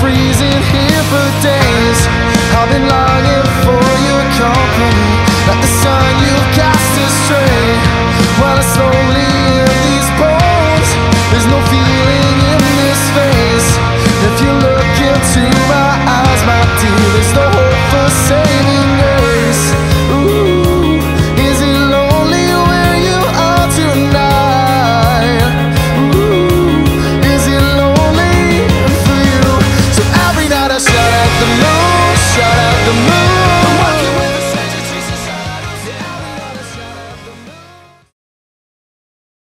freezing here for days. I've been longing for your company, like the sun you've cast astray. While I slowly in these bones, there's no feeling in this face. If you look into my eyes, my dear, there's no hope for saving grace. Ooh, is it lonely where you are tonight? Ooh, is it lonely for you? So every night I shout at the moon, shout at the moon.